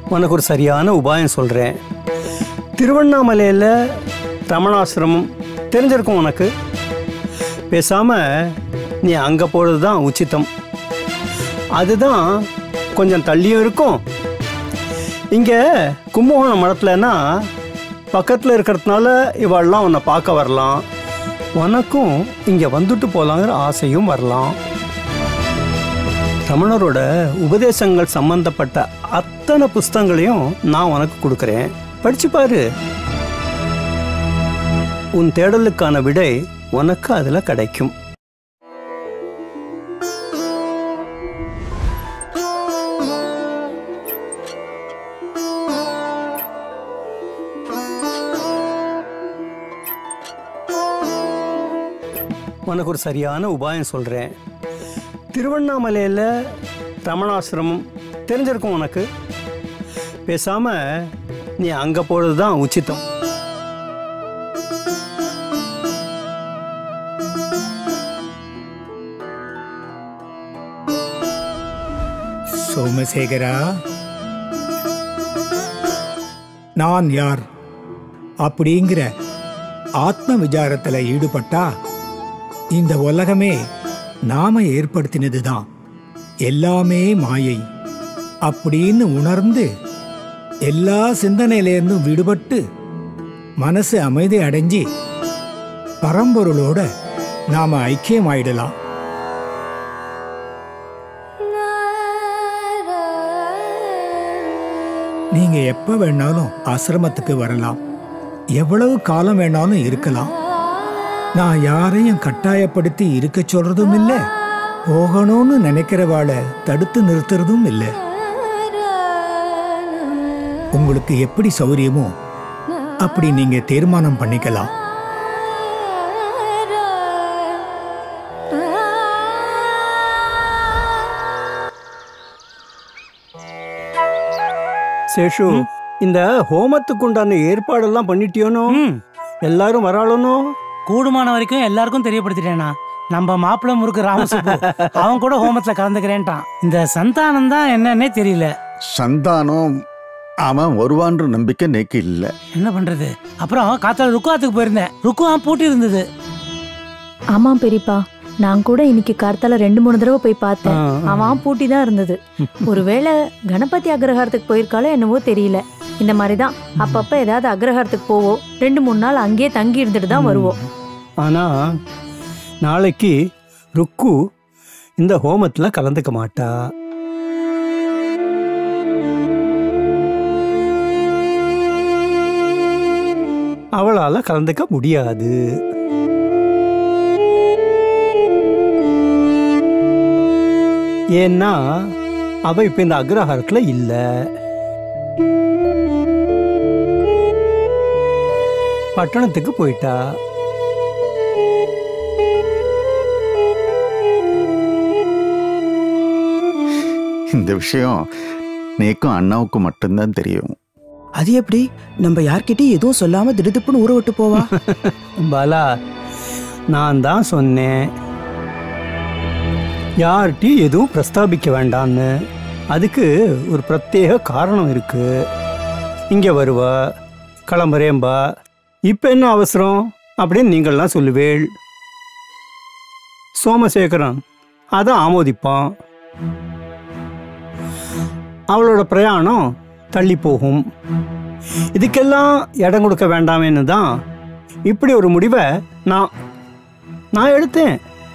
உனக்கு ஒரு சரியான உபாயம் சொல்கிறேன். திருவண்ணாமலையில் ரமணாசிரமம் தெரிஞ்சிருக்கும் உனக்கு. பேசாமல் நீ அங்கே போகிறது தான் உச்சிதம். அதுதான் கொஞ்சம் தள்ளியும் இருக்கும். இங்கே கும்பகோணம் மடத்துலன்னா பக்கத்தில் இருக்கிறதுனால இவாள்லாம் உன்னை பார்க்க வரலாம். உனக்கும் இங்கே வந்துட்டு போகலாங்கிற ஆசையும் வரலாம். ரமணரோட உபதேசங்கள் சம்பந்தப்பட்ட அத்தனை புஸ்தகங்களையும் நான் உனக்கு கொடுக்குறேன், படிச்சு பாரு. உன் தேடலுக்கான விடை உனக்கு அதில் கிடைக்கும். உனக்கு ஒரு சரியான உபாயம் சொல்கிறேன். திருவண்ணாமலையில் ரமணாசிரமம் தெரிஞ்சிருக்கும் உனக்கு. பேசாமல் நீ அங்கே போகிறது தான் உச்சிதம். சோமசேகரா, நான் யார் அப்படிங்கிற ஆத்ம விசாரத்தில் ஈடுபட்டா இந்த உலகமே நாம ஏற்படுத்தினதுதான், எல்லாமே மாயை அப்படின்னு உணர்ந்து எல்லா சிந்தனையிலேருந்தும் விடுபட்டு மனசு அமைதி அடைஞ்சி பரம்பொருளோட நாம ஐக்கியமாயிடலாம். நீங்க எப்ப வேணாலும் ஆசிரமத்துக்கு வரலாம், எவ்வளவு காலம் வேணாலும் இருக்கலாம். நான் யாரையும் கட்டாயப்படுத்தி இருக்க சொல்றதும் இல்லை, போகணும்னு நினைக்கிறவாளை தடுத்து நிறுத்துறதும் இல்லை. உங்களுக்கு எப்படி சௌரியமோ அப்படி நீங்க தீர்மானம் பண்ணிக்கலாம். சேஷு, இந்த ஹோமத்துக்கு உண்டான ஏற்பாடெல்லாம் பண்ணிட்டியோனோ? எல்லாரும் வராளனோ? கூடுமான வரைக்கும் எல்லாருக்கும் தெரியப்படுத்திட்டேனா. நம்ம மாப்பிள்ளை முறுக்கு ராமசுப்பு அவன் கூட ஹோமத்துல கலந்துக்கிறேன்ட்டான். இந்த சந்தானம் தான் என்னன்னே தெரியல. சந்தானம் அவன் வருவான்ற நம்பிக்கை நேக்கு இல்ல. என்ன பண்றது? அப்புறம் காத்தால ருக்குவாத்துக்கு போயிருந்தேன், ருக்குவா பூட்டி இருந்தது. ஆமாம் பெரியப்பா, நான் கூட இன்னைக்கு கார்த்தால 2-3 தடவை போய் பார்த்தேன். அவன் பூட்டி தான் இருந்தது. ஒருவேளை கணபதி அக்ரஹாரத்துக்கு போயிருக்காளோ என்னவோ தெரியல. இந்த மாதிரிதான் அப்பப்ப ஏதாவது அக்ரஹாரத்துக்கு போவோம், 2-3 நாள் அங்கேயே தங்கி இருந்துட்டு தான் வருவோம். ஆனா நாளைக்கு ருக்கு இந்த ஹோமத்துல கலந்துக்க மாட்டா. அவளால கலந்துக்க முடியாது. ஏன்னா அவ இப்ப இந்த அக்ரஹாரத்துல இல்ல. பட்டணத்துக்கு போயிட்டா. இந்த விஷயம் நேக்கும் அண்ணாவுக்கும் மட்டும்தான் தெரியும். அது எப்படி நம்ம யார்கிட்டயும் எதுவும் சொல்லாம திடுதுப்புன்னு ஊற விட்டு போவா? பாலா, நான் தான் சொன்னேன் யார்கிட்டையும் எதுவும் பிரஸ்தாபிக்க வேண்டான்னு. அதுக்கு ஒரு பிரத்யேக காரணம் இருக்கு. இங்கே வருவா, கிளம்புறேன்பா, இப்போ என்ன அவசரம் அப்படின்னு நீங்கள்லாம் சொல்லுவேள். சோமசேகரன் அதை ஆமோதிப்பான். அவளோட பிரயாணம் தள்ளி போகும். இதுக்கெல்லாம் இடம் கொடுக்க வேண்டாமேன்னு தான் இப்படி ஒரு முடிவை நான் எடுத்தேன்.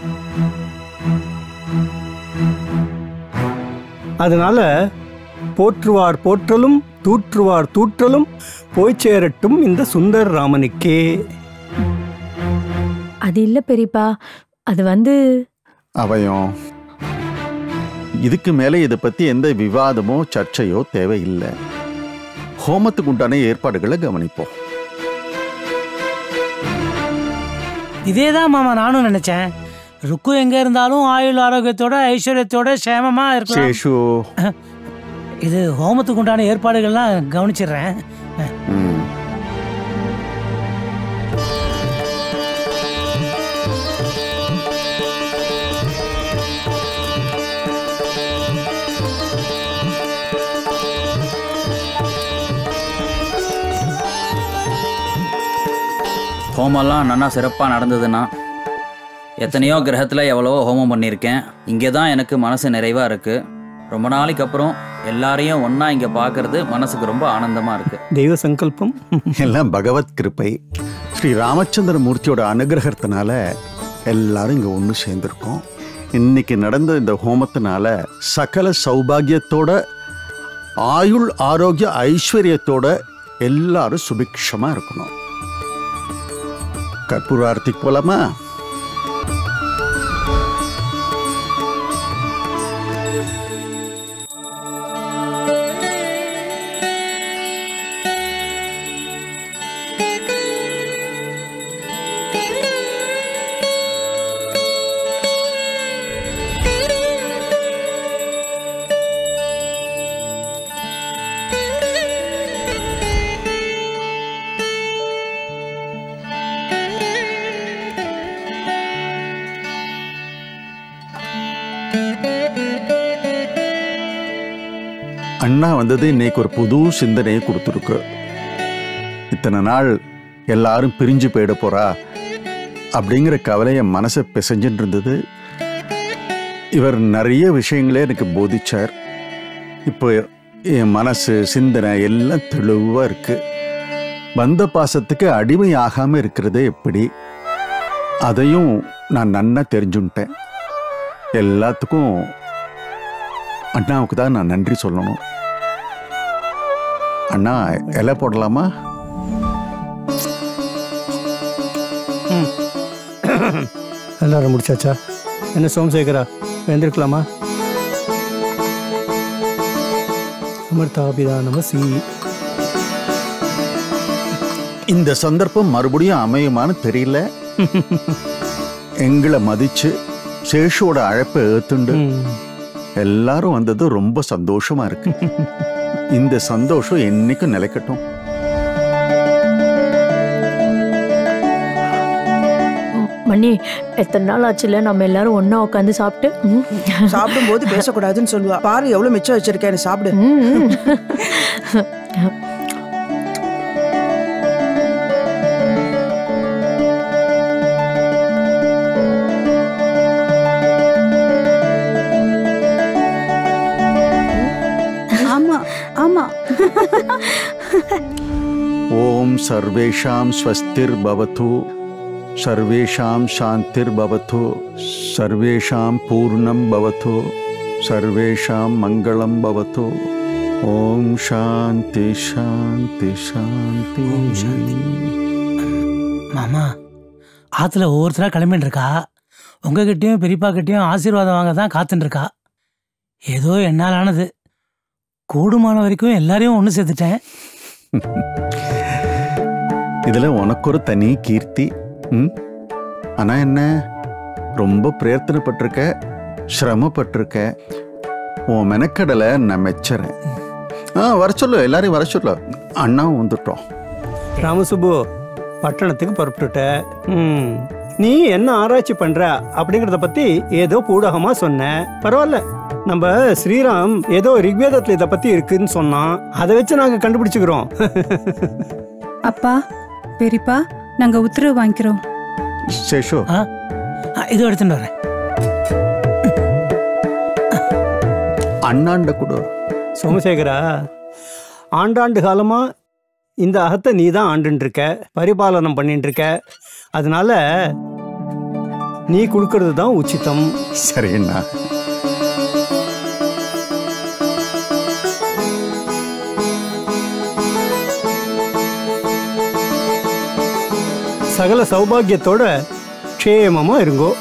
அதனால போற்றுவார் போற்றலும் தூற்றுவார் தூற்றலும் போய் சேரட்டும் இந்த சுந்தர் ராமனுக்கே. அது இல்ல பெரியப்பா, அது அவயம் இதுக்கு மேலே இதை பத்தி எந்த விவாதமோ சர்ச்சையோ தேவையில்லை. ஹோமத்துக்கு உண்டான ஏற்பாடுகளை கவனிப்போம். இதேதான் மாமா நானும் நினைச்சேன். ருக்கு எங்க இருந்தாலும் ஆயுள் ஆரோக்கியத்தோட ஐஸ்வர்யத்தோட சேமமா இருக்கலாம். இது ஹோமத்துக்கு உண்டான ஏற்பாடுகள்லாம் கவனிச்சிடுறேன். ஹோமம்லாம் நல்லா சிறப்பாக நடந்ததுன்னா எத்தனையோ கிரகத்தில் எவ்வளவோ ஹோமம் பண்ணியிருக்கேன். இங்கே தான் எனக்கு மனசு நிறைவாக இருக்குது. ரொம்ப நாளைக்கு அப்புறம் எல்லாரையும் ஒன்றா இங்கே பார்க்கறது மனசுக்கு ரொம்ப ஆனந்தமாக இருக்குது. தெய்வ சங்கல்பம் எல்லாம் பகவத் கிருப்பை. ஸ்ரீ ராமச்சந்திர மூர்த்தியோட அனுகிரகத்தினால எல்லாரும் இங்கே ஒன்று சேர்ந்துருக்கோம். இன்னைக்கு நடந்த இந்த ஹோமத்தினால சகல சௌபாகியத்தோட ஆயுள் ஆரோக்கிய ஐஸ்வர்யத்தோட எல்லாரும் சுபிக்ஷமாக இருக்கணும். கற்பூர ஆர்த்திக்கு போலாமா? அண்ணா வந்தது இன்னைக்கு ஒரு புது சிந்தனையை கொடுத்துருக்கு. இத்தனை நாள் எல்லாரும் பிரிஞ்சு போயிட போறா அப்படிங்கிற கவலை என் மனசை பிசைஞ்சுட்டு இருந்தது. இவர் நிறைய விஷயங்களே எனக்கு போதிச்சார். இப்போ என் மனசு சிந்தனை எல்லாம் தெளிவாக இருக்கு. பந்த பாசத்துக்கு அடிமை ஆகாமல் இருக்கிறது எப்படி, அதையும் நான் நன்னா தெரிஞ்சுட்டேன். எல்லாத்துக்கும் அண்ணாவுக்கு தான் நான் நன்றி சொல்லணும். அண்ணா இலை போடலாமா? எல்லாரும் முடிச்சாச்சா? என்ன சோமசேகரா, எழுந்திருக்கலாமா? அமிர்தாபிதா நமசி. இந்த சந்தர்ப்பம் மறுபடியும் அமையுமான்னு தெரியல. எங்களை மதிச்சு சேஷோட அழைப்பை ஏத்துண்டு எல்லாரும் வந்தது ரொம்ப சந்தோஷமா இருக்கு. இந்த சந்தோஷம் என்னைக்கும் நிலைக்கட்டும். மணி, எத்தனை நாள் ஆச்சுல நம்ம எல்லாரும் ஒண்ணா உட்காந்து சாப்பிட்டு. சாப்பிடும் போது பேசக்கூடாதுன்னு சொல்லுவா. பாரு எவ்வளவு மிச்சம் வச்சிருக்கேன்னு, சாப்பிடு. ஓம் சர்வேஷாம் ஸ்வஸ்திர் பவது, சர்வேஷாம் சாந்திர் பவது, சர்வேஷாம் பூர்ணம் பவது, சர்வேஷாம் மங்களம் பவது. ஓம் சாந்தி சாந்தி சாந்தி. மாமா, ஆத்துல ஒவ்வொருத்தரா கிளம்பிட்டு இருக்கா. உங்ககிட்டயும் பெரியப்பா கிட்டயும் ஆசீர்வாதம் வாங்க தான் காத்துட்டு இருக்கா. ஏதோ என்னால் ஆனது கூடுமான வரைக்கும் எல்லாரையும் ஒன்று சேர்த்துட்டேன். இதுல உனக்கு ஒரு தனி கீர்த்தி. ஆனா என்ன, ரொம்ப பிரயத்தனப்பட்டிருக்க, சிரமப்பட்டிருக்க. உன் மெனக்கடலை நான் மெச்சறேன். வர சொல்லு, எல்லாரையும் வர சொல்லு. அண்ணாவும் வந்துட்டோம். ராமசுப்பு, பட்டணத்துக்கு புறப்பட்டுட்ட. நீ என்ன ஆராய்ச்சி பண்ற அப்படிங்கறத பத்தி ஏதோ பூடகமா சொன்ன. பரவாயில்ல, நம்ம ஸ்ரீராம் ஏதோ ரிக்வேதத்துல இதை பத்தி இருக்குன்னு சொன்னான். அதை வச்சு நாங்க கண்டுபிடிச்சுக்கிறோம். அப்பா, பெரியப்பா, நாங்க உத்தரவு வாங்கிக்கிறோம். சேஷோ, இதோ எடுத்துட்டு வரேன். அண்ணாண்ட கூட. சோமசேகரா, ஆண்டாண்டு காலமா இந்த அகத்தை நீ தான் ஆண்டுன்னு இருக்க, பரிபாலனம் பண்ணிட்டு இருக்க. அதனால நீ கொடுக்கறது தான் உச்சிதம். சரிண்ணா. சகல சௌபாகியத்தோட க்ஷேமமா இருங்கோ.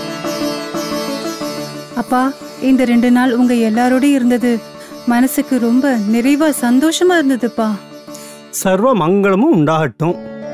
அப்பா, இந்த 2 நாள் உங்க எல்லாரோடயும் இருந்தது மனசுக்கு ரொம்ப நிறைவா சந்தோஷமா இருந்ததுப்பா. சர்வ மங்களமும் உண்டாகட்டும்.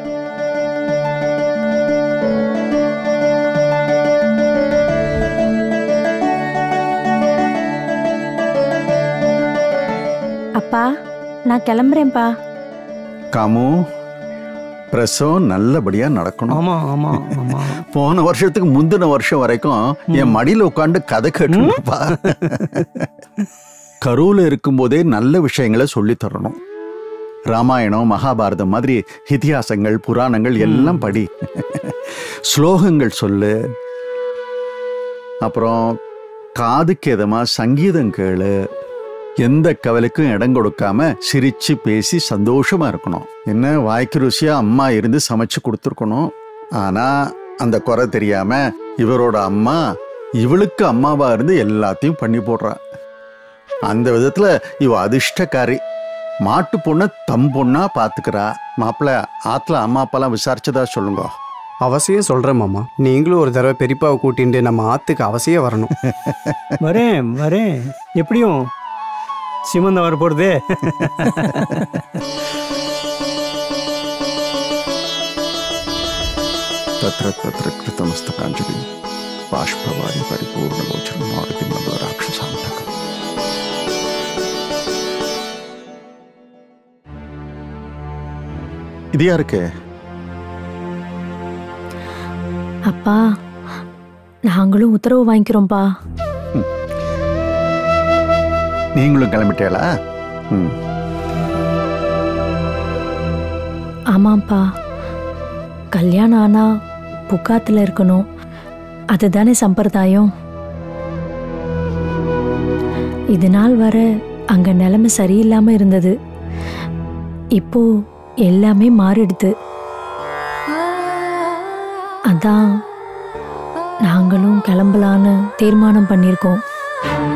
அப்பா, நான் கிளம்புறேன்ப்பா. காமு, பிரசவம் நல்லபடியா நடக்கணும். ஆமா ஆமா ஆமா. போன வருஷத்துக்கு முந்தின வருஷம் வரைக்கும் என் மடியில உட்காந்து கதை கேட்டுப்பா. கருவுல இருக்கும்போதே நல்ல விஷயங்களை சொல்லி தரணும். ராமாயணம் மகாபாரதம் மாதிரி இதிகாசங்கள் புராணங்கள் எல்லாம் படி. ஸ்லோகங்கள் சொல்லு. அப்புறம் காதுக்கு எதமா சங்கீதம் கேளு. எந்த கவலைக்கும் இடம் கொடுக்காம சிரிச்சு பேசி சந்தோஷமா இருக்கணும். என்ன வாய்க்கு ருசியா அம்மா இருந்து சமைச்சு கொடுத்துருக்கணும். ஆனா அந்த குறை தெரியாம இவரோட அம்மா இவளுக்கு அம்மாவா இருந்து எல்லாத்தையும் பண்ணி போடுறா. அந்த விதத்துல இவ அதிர்ஷ்டக்காரி. மாட்டு பொண்ண தம் பொண்ணா பாத்துக்கிறா. மாப்பிள்ள ஆத்துல அம்மா அப்பாலாம் விசாரிச்சதா சொல்லுங்க. அவசியம் சொல்றேன் மாமா. நீங்களும் ஒரு தடவை பெரியப்பாவை கூட்டிட்டு நம்ம ஆத்துக்கு அவசியம் வரணும். வரேன். எப்படியும் சீமந்தம் வர போறதே. தத்ர தத்ர கிருதமஸ்தகாஞ்சலி பாஷ்பவாரி பரிபூர்ணலோச்சனம் மாருதி மதுர ராட்சசாந்தகம். இது யாருக்கு? அப்பா, நாங்களும் உத்தரவு வாங்கிக்கிறோம்ப்பா. நீங்களும் கிளம்பிட்டேளா? ஆமாப்பா, கல்யாணம் ஆனா புக்காத்துல இருக்கணும். அதுதானே சம்பிரதாயம். இது நாள் வர அங்க நிலைமை சரியில்லாம இருந்தது. இப்போ எல்லாமே மாறிடுது. அதான் நாங்களும் கிளம்பலான்னு தீர்மானம் பண்ணியிருக்கோம்.